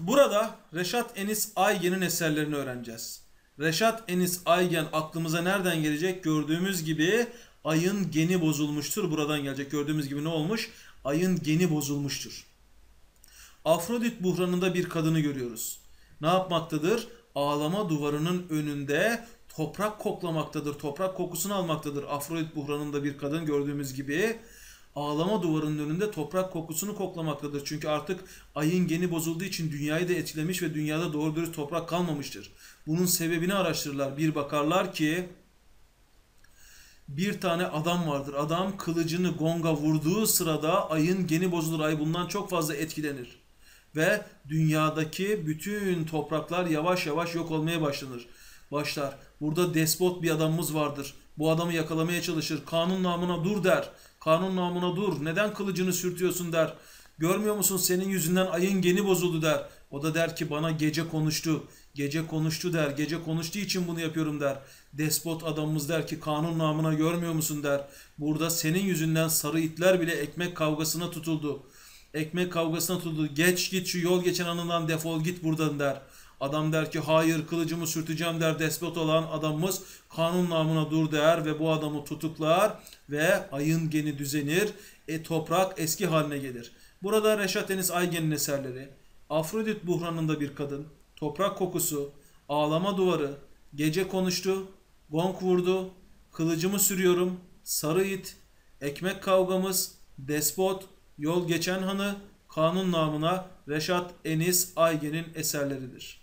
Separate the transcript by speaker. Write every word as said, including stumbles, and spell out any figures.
Speaker 1: Burada Reşat Enis Aygen'in eserlerini öğreneceğiz. Reşat Enis Aygen aklımıza nereden gelecek? Gördüğümüz gibi ayın geni bozulmuştur. Buradan gelecek. Gördüğümüz gibi ne olmuş? Ayın geni bozulmuştur. Afrodit buhranında bir kadını görüyoruz. Ne yapmaktadır? Ağlama duvarının önünde toprak koklamaktadır. Toprak kokusunu almaktadır. Afrodit buhranında bir kadın gördüğümüz gibi ağlama duvarının önünde toprak kokusunu koklamaktadır. Çünkü artık ayın geni bozulduğu için dünyayı da etkilemiş ve dünyada doğru dürüst toprak kalmamıştır. Bunun sebebini araştırırlar. Bir bakarlar ki bir tane adam vardır. Adam kılıcını gonga vurduğu sırada ayın geni bozulur. Ay bundan çok fazla etkilenir. Ve dünyadaki bütün topraklar yavaş yavaş yok olmaya başlanır. Başlar. Burada despot bir adamımız vardır. Bu adamı yakalamaya çalışır. Kanun namına dur der. Kanun namına dur. Neden kılıcını sürtüyorsun der. Görmüyor musun senin yüzünden ayın geni bozuldu der. O da der ki bana gece konuştu. Gece konuştu der. Gece konuştuğu için bunu yapıyorum der. Despot adamımız der ki kanun namına görmüyor musun der. Burada senin yüzünden sarı itler bile ekmek kavgasına tutuldu. Ekmek kavgasına tutuldu. Geç git şu yol geçen anından defol git buradan der. Adam der ki hayır kılıcımı sürteceğim der. Despot olan adamımız kanun namına dur der ve bu adamı tutuklar ve ayın geni düzenir. E, toprak eski haline gelir. Burada Reşat Enis Aygen'in eserleri, Afrodit buhranında bir kadın, toprak kokusu, ağlama duvarı, gece konuştu, gong vurdu, kılıcımı sürüyorum, sarı it, ekmek kavgamız, despot, yol geçen hanı, kanun namına Reşat Enis Aygen'in eserleridir.